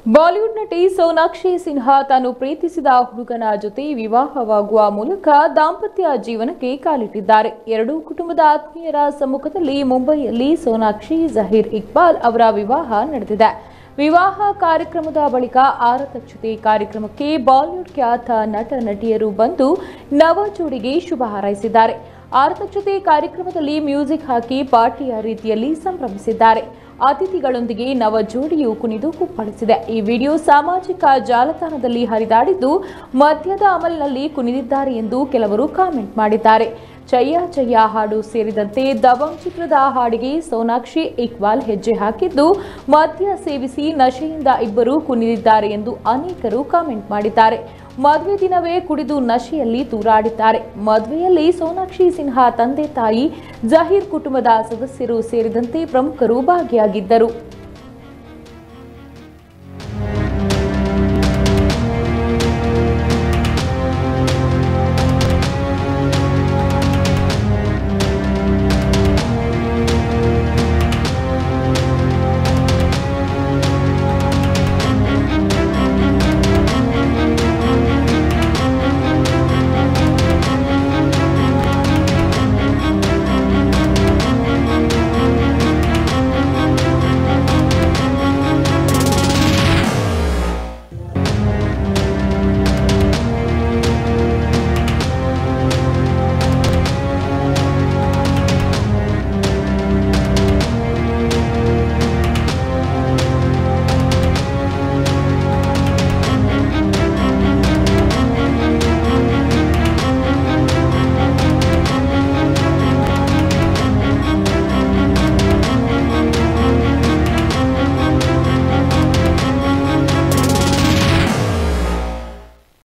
Bollywood ನಟಿ ಸೋನಾಕ್ಷಿ ಸಿನ್ಹಾ ತಾನು ಪ್ರೀತಿಸಿದ ಹುಡುಗನ ಜೊತೆ ವಿವಾಹವಾಗುವ ಮೂಲಕ ದಾಂಪತ್ಯ ಜೀವನಕ್ಕೆ ಕಾಲಿಟ್ಟಿದ್ದಾರೆ. ಎರಡೂ ಕುಟುಂಬದ ಆತ್ಮೀಯರ ಸಮ್ಮುಖದಲ್ಲಿ ಮುಂಬೈಯಲ್ಲಿ ಸೋನಾಕ್ಷಿ ಜಹೀರ್ ಇಕ್ಬಾಲ್ ಅವರ ವಿವಾಹ ನಡೆದಿದೆ. ವಿವಾಹ ಕಾರ್ಯಕ್ರಮದ ಬಳಿಕ ಆರತಕ್ಷತೆ ಕಾರ್ಯಕ್ರಮಕ್ಕೆ ಬಾಲಿವುಡ್ ಖ್ಯಾತ ನಟ ನಟಿಯರು ಬಂದು ನವ ಜೋಡಿಗೆ ಶುಭ ಹಾರೈಸಿದ್ದಾರೆ. ಆರತಕ್ಷತೆ ಕಾರ್ಯಕ್ರಮದಲ್ಲಿ ಮ್ಯೂಸಿಕ್ ಹಾಕಿ ಪಾರ್ಟಿಯ ರೀತಿಯಲ್ಲಿ ಸಂಭ್ರಮಿಸಿದ್ದಾರೆ. ಅತಿಥಿಗಳೊಂದಿಗೆ ನವ ಜೋಡಿಯು ಕುಣಿದು ಕುಪ್ಪಳಿಸಿದೆ. ಈ ವಿಡಿಯೋ ಸಾಮಾಜಿಕ ಜಾಲತಾಣದಲ್ಲಿ ಹರಿದಾಡಿದ್ದು, ಮದ್ಯದ ಅಮಲ್ನಲ್ಲಿ ಕುಣಿದಿದ್ದಾರೆ ಎಂದು ಕೆಲವರು ಕಾಮೆಂಟ್ ಮಾಡಿದ್ದಾರೆ. ಚಯ್ಯ ಚಯ್ಯ ಹಾಡು ಸೇರಿದಂತೆ ದಬಂಗ್ ಚಿತ್ರದ ಹಾಡಿಗೆ ಸೋನಾಕ್ಷಿ ಇಕ್ಬಾಲ್ ಹೆಜ್ಜೆ ಹಾಕಿದ್ದು, ಮದ್ಯ ಸೇವಿಸಿ ನಶೆಯಿಂದ ಇಬ್ಬರು ಕುಣಿದಿದ್ದಾರೆ ಎಂದು ಅನೇಕರು ಕಾಮೆಂಟ್ ಮಾಡಿದ್ದಾರೆ. ಮದುವೆ ದಿನವೇ ಕುಡಿದು ನಶೆಯಲ್ಲಿ ತೂರಾಡಿದ್ದಾರೆ. ಮದುವೆಯಲ್ಲಿ ಸೋನಾಕ್ಷಿ ಸಿನ್ಹಾ ತಂದೆ ತಾಯಿ, ಜಹೀರ್ ಕುಟುಂಬದ ಸದಸ್ಯರು ಸೇರಿದಂತೆ ಪ್ರಮುಖರು ಭಾಗಿಯಾಗಿದ್ದರು.